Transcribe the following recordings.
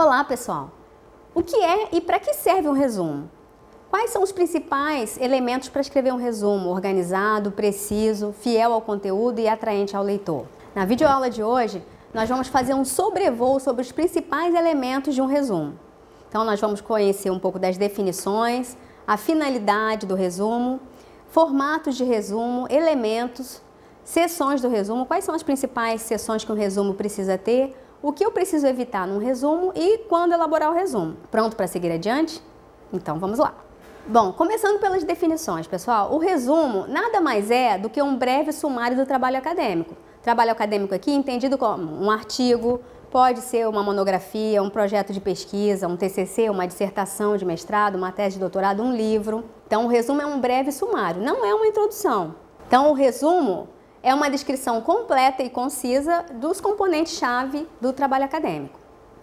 Olá, pessoal! O que é e para que serve um resumo? Quais são os principais elementos para escrever um resumo organizado, preciso, fiel ao conteúdo e atraente ao leitor? Na videoaula de hoje, nós vamos fazer um sobrevoo sobre os principais elementos de um resumo. Então, nós vamos conhecer um pouco das definições, a finalidade do resumo, formatos de resumo, elementos, seções do resumo, quais são as principais seções que um resumo precisa ter, o que eu preciso evitar num resumo e quando elaborar o resumo. Pronto para seguir adiante? Então, vamos lá! Bom, começando pelas definições, pessoal, o resumo nada mais é do que um breve sumário do trabalho acadêmico. Trabalho acadêmico aqui entendido como um artigo, pode ser uma monografia, um projeto de pesquisa, um TCC, uma dissertação de mestrado, uma tese de doutorado, um livro. Então, o resumo é um breve sumário, não é uma introdução. Então, o resumo é uma descrição completa e concisa dos componentes-chave do trabalho acadêmico.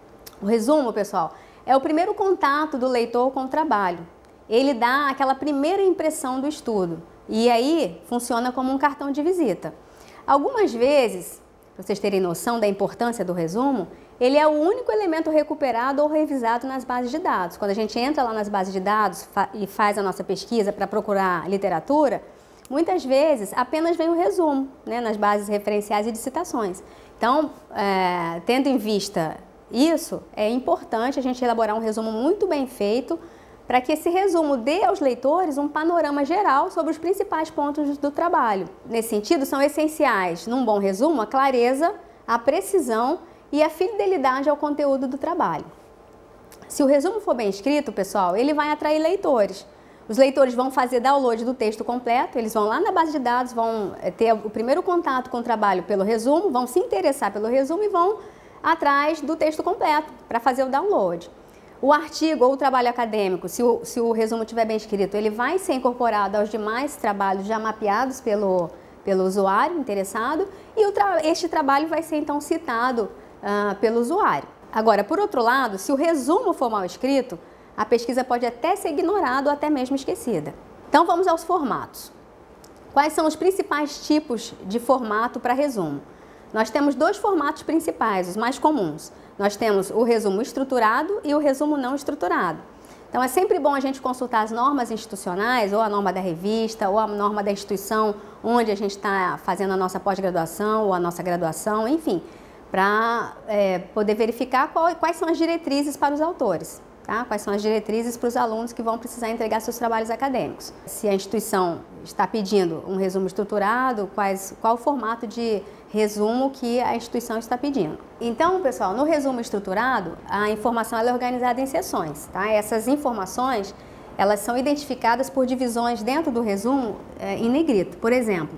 O resumo, pessoal, é o primeiro contato do leitor com o trabalho. Ele dá aquela primeira impressão do estudo e aí funciona como um cartão de visita. Algumas vezes, para vocês terem noção da importância do resumo, ele é o único elemento recuperado ou revisado nas bases de dados. Quando a gente entra lá nas bases de dados e faz a nossa pesquisa para procurar literatura, muitas vezes apenas vem o resumo, né, nas bases referenciais e de citações. Então, tendo em vista isso, é importante a gente elaborar um resumo muito bem feito para que esse resumo dê aos leitores um panorama geral sobre os principais pontos do trabalho. Nesse sentido, são essenciais, num bom resumo, a clareza, a precisão e a fidelidade ao conteúdo do trabalho. Se o resumo for bem escrito, pessoal, ele vai atrair leitores. Os leitores vão fazer download do texto completo, eles vão lá na base de dados, vão ter o primeiro contato com o trabalho pelo resumo, vão se interessar pelo resumo e vão atrás do texto completo para fazer o download. O artigo ou o trabalho acadêmico, se o resumo estiver bem escrito, ele vai ser incorporado aos demais trabalhos já mapeados pelo usuário interessado e este trabalho vai ser então citado pelo usuário. Agora, por outro lado, se o resumo for mal escrito, a pesquisa pode até ser ignorada ou até mesmo esquecida. Então vamos aos formatos. Quais são os principais tipos de formato para resumo? Nós temos dois formatos principais, os mais comuns. Nós temos o resumo estruturado e o resumo não estruturado. Então é sempre bom a gente consultar as normas institucionais, ou a norma da revista, ou a norma da instituição onde a gente está fazendo a nossa pós-graduação ou a nossa graduação, enfim, para poder verificar quais são as diretrizes para os autores. Tá? Quais são as diretrizes para os alunos que vão precisar entregar seus trabalhos acadêmicos. Se a instituição está pedindo um resumo estruturado, qual o formato de resumo que a instituição está pedindo. Então, pessoal, no resumo estruturado, a informação ela é organizada em seções. Tá? Essas informações elas são identificadas por divisões dentro do resumo em negrito. Por exemplo,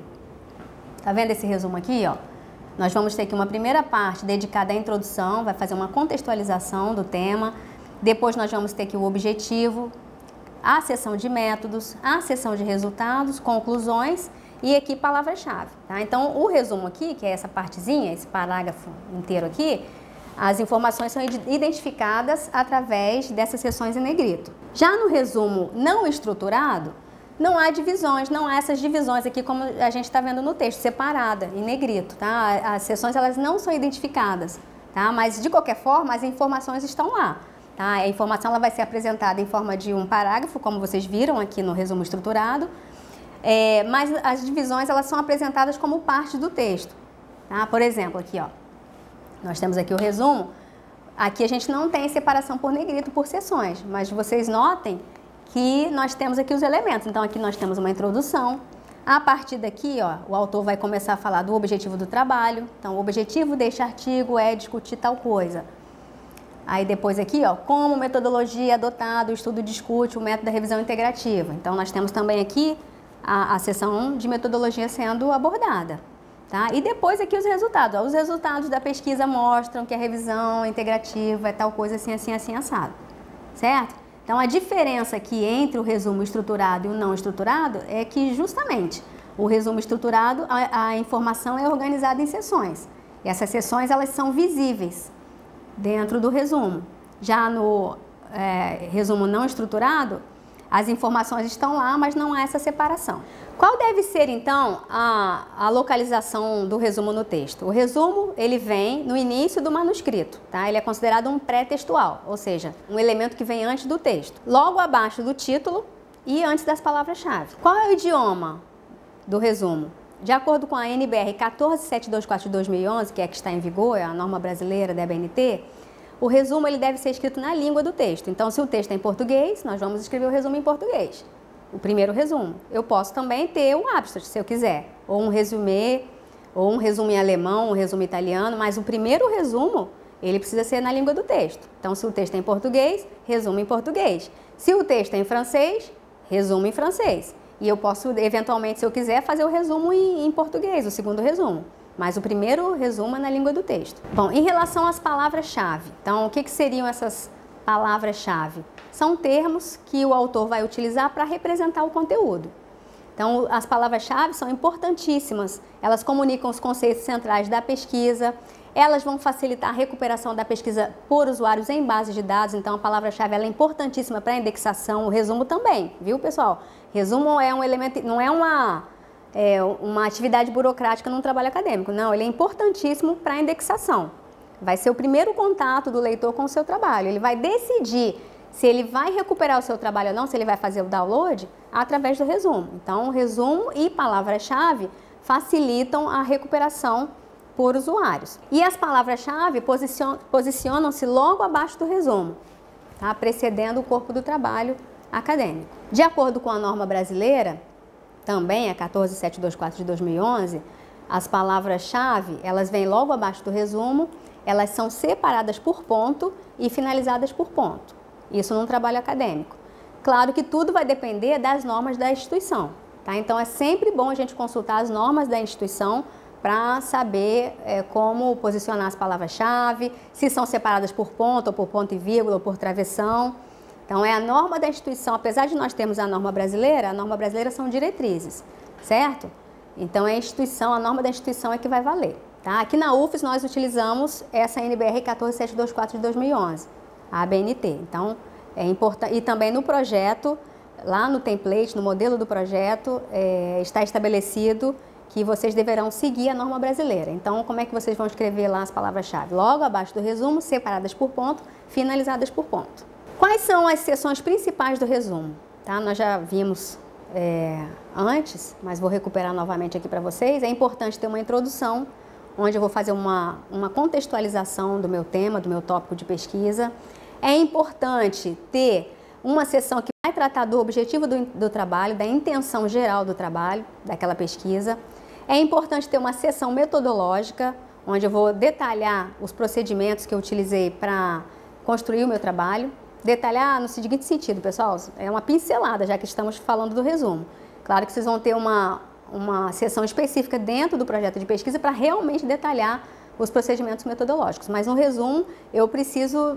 tá vendo esse resumo aqui? Ó? Nós vamos ter aqui uma primeira parte dedicada à introdução, vai fazer uma contextualização do tema. Depois nós vamos ter aqui o objetivo, a seção de métodos, a seção de resultados, conclusões e aqui palavra-chave. Tá? Então, o resumo aqui, que é essa partezinha, esse parágrafo inteiro aqui, as informações são identificadas através dessas seções em negrito. Já no resumo não estruturado, não há divisões, não há essas divisões aqui como a gente está vendo no texto, separada, em negrito. Tá? As seções elas não são identificadas, tá? Mas de qualquer forma as informações estão lá. Tá? A informação ela vai ser apresentada em forma de um parágrafo, como vocês viram aqui no resumo estruturado, mas as divisões elas são apresentadas como parte do texto. Tá? Por exemplo, aqui ó, nós temos aqui o resumo, aqui a gente não tem separação por negrito, por seções, mas vocês notem que nós temos aqui os elementos. Então aqui nós temos uma introdução, a partir daqui ó, o autor vai começar a falar do objetivo do trabalho, então o objetivo deste artigo é discutir tal coisa. Aí depois aqui, ó, como metodologia adotada, o estudo discute o método da revisão integrativa. Então, nós temos também aqui a seção de metodologia sendo abordada. Tá? E depois aqui os resultados. Ó, os resultados da pesquisa mostram que a revisão integrativa é tal coisa assim, assim, assim, assado. Certo? Então, a diferença aqui entre o resumo estruturado e o não estruturado é que, justamente, o resumo estruturado, a informação é organizada em seções. E essas seções, elas são visíveis dentro do resumo. Já no resumo não estruturado, As informações estão lá, mas não há essa separação. Qual deve ser, então, a localização do resumo no texto? O resumo, ele vem no início do manuscrito, tá? Ele é considerado um pré-textual, ou seja, um elemento que vem antes do texto, logo abaixo do título e antes das palavras-chave. Qual é o idioma do resumo? De acordo com a NBR 14724 de 2011, que é a que está em vigor, é a norma brasileira da ABNT, o resumo ele deve ser escrito na língua do texto. Então, se o texto é em português, nós vamos escrever o resumo em português. O primeiro resumo. Eu posso também ter um abstract, se eu quiser, ou um resumê, ou um resumo em alemão, um resumo italiano, mas o primeiro resumo, ele precisa ser na língua do texto. Então, se o texto é em português, resumo em português. Se o texto é em francês, resumo em francês. E eu posso, eventualmente, se eu quiser, fazer o resumo em português, o segundo resumo. Mas o primeiro resumo é na língua do texto. Bom, em relação às palavras-chave, então, o que seriam essas palavras-chave? São termos que o autor vai utilizar para representar o conteúdo. Então, as palavras-chave são importantíssimas. Elas comunicam os conceitos centrais da pesquisa, elas vão facilitar a recuperação da pesquisa por usuários em bases de dados. Então, a palavra-chave ela é importantíssima para a indexação, o resumo também, viu, pessoal? Resumo é um elemento, não é uma atividade burocrática num trabalho acadêmico. Não, ele é importantíssimo para a indexação. Vai ser o primeiro contato do leitor com o seu trabalho. Ele vai decidir se ele vai recuperar o seu trabalho ou não, se ele vai fazer o download, através do resumo. Então, o resumo e palavra-chave facilitam a recuperação por usuários. E as palavras-chave posicionam-se logo abaixo do resumo, tá? Precedendo o corpo do trabalho acadêmico. De acordo com a norma brasileira, também a 14724 de 2011, as palavras-chave, elas vêm logo abaixo do resumo, elas são separadas por ponto e finalizadas por ponto. Isso num trabalho acadêmico. Claro que tudo vai depender das normas da instituição, tá? Então é sempre bom a gente consultar as normas da instituição para saber como posicionar as palavras-chave, se são separadas por ponto, ou por ponto e vírgula, ou por travessão. Então, é a norma da instituição, apesar de nós termos a norma brasileira são diretrizes, certo? Então, é a instituição, a norma da instituição é que vai valer, tá? Aqui na UFES, nós utilizamos essa NBR 14724 de 2011, a ABNT. Então, é importante, e também no projeto, lá no template, no modelo do projeto, está estabelecido que vocês deverão seguir a norma brasileira. Então, como é que vocês vão escrever lá as palavras-chave? Logo abaixo do resumo, separadas por ponto, finalizadas por ponto. Quais são as seções principais do resumo? Tá? Nós já vimos antes, mas vou recuperar novamente aqui para vocês. É importante ter uma introdução, onde eu vou fazer uma contextualização do meu tema, do meu tópico de pesquisa. É importante ter uma seção que vai tratar do objetivo do trabalho, da intenção geral do trabalho, daquela pesquisa. É importante ter uma seção metodológica, onde eu vou detalhar os procedimentos que eu utilizei para construir o meu trabalho. Detalhar no seguinte sentido, pessoal, é uma pincelada, já que estamos falando do resumo. Claro que vocês vão ter uma seção específica dentro do projeto de pesquisa para realmente detalhar os procedimentos metodológicos. Mas no resumo, eu preciso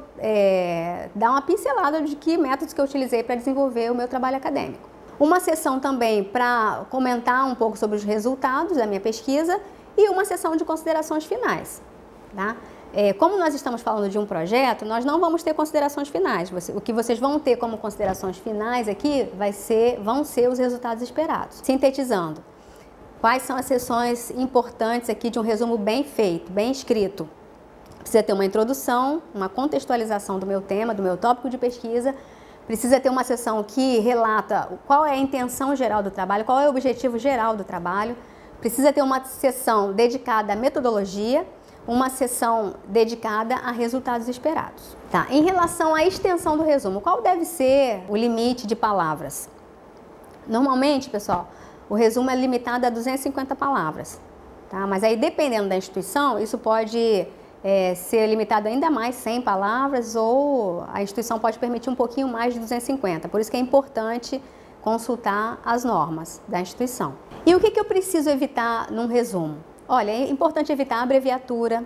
dar uma pincelada de que métodos que eu utilizei para desenvolver o meu trabalho acadêmico. Uma seção também para comentar um pouco sobre os resultados da minha pesquisa e uma seção de considerações finais, tá? Como nós estamos falando de um projeto, nós não vamos ter considerações finais. O que vocês vão ter como considerações finais aqui vão ser os resultados esperados. Sintetizando, quais são as seções importantes aqui de um resumo bem feito, bem escrito? Precisa ter uma introdução, uma contextualização do meu tema, do meu tópico de pesquisa. Precisa ter uma seção que relata qual é a intenção geral do trabalho, qual é o objetivo geral do trabalho. Precisa ter uma seção dedicada à metodologia, uma seção dedicada a resultados esperados. Tá. Em relação à extensão do resumo, qual deve ser o limite de palavras? Normalmente, pessoal, o resumo é limitado a 250 palavras, tá? Mas aí, dependendo da instituição, isso pode ser limitado ainda mais, 100 palavras, ou a instituição pode permitir um pouquinho mais de 250. Por isso que é importante consultar as normas da instituição. E o que eu preciso evitar num resumo? Olha, é importante evitar abreviatura,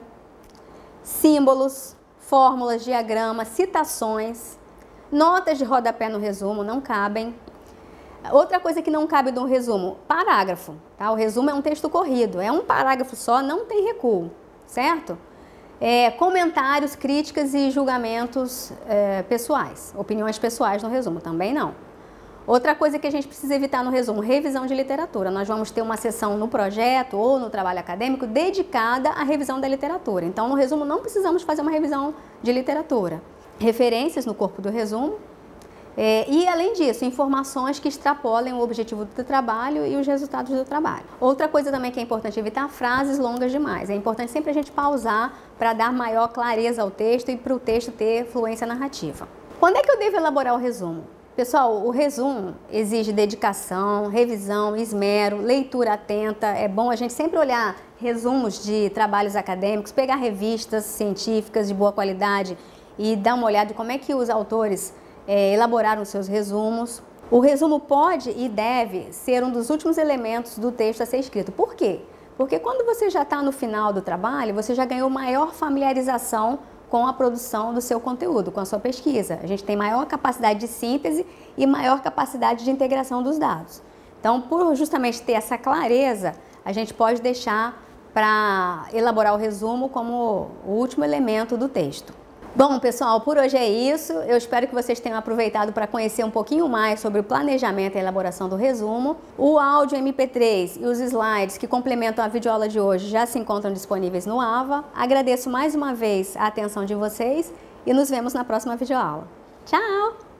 símbolos, fórmulas, diagramas, citações, notas de rodapé no resumo não cabem. Outra coisa que não cabe no resumo, parágrafo, tá? O resumo é um texto corrido, é um parágrafo só, não tem recuo, certo? Comentários, críticas e julgamentos pessoais, opiniões pessoais no resumo, também não. Outra coisa que a gente precisa evitar no resumo, revisão de literatura. Nós vamos ter uma sessão no projeto ou no trabalho acadêmico dedicada à revisão da literatura. Então, no resumo não precisamos fazer uma revisão de literatura. Referências no corpo do resumo. E, além disso, informações que extrapolem o objetivo do trabalho e os resultados do trabalho. Outra coisa também que é importante evitar, frases longas demais. É importante sempre a gente pausar para dar maior clareza ao texto e para o texto ter fluência narrativa. Quando é que eu devo elaborar o resumo? Pessoal, o resumo exige dedicação, revisão, esmero, leitura atenta. É bom a gente sempre olhar resumos de trabalhos acadêmicos, pegar revistas científicas de boa qualidade e dar uma olhada em como é que os autores elaboraram seus resumos. O resumo pode e deve ser um dos últimos elementos do texto a ser escrito. Por quê? Porque quando você já está no final do trabalho, você já ganhou maior familiarização com a produção do seu conteúdo, com a sua pesquisa. A gente tem maior capacidade de síntese e maior capacidade de integração dos dados. Então, por justamente ter essa clareza, a gente pode deixar para elaborar o resumo como o último elemento do texto. Bom, pessoal, por hoje é isso. Eu espero que vocês tenham aproveitado para conhecer um pouquinho mais sobre o planejamento e a elaboração do resumo. O áudio MP3 e os slides que complementam a videoaula de hoje já se encontram disponíveis no AVA. Agradeço mais uma vez a atenção de vocês e nos vemos na próxima videoaula. Tchau!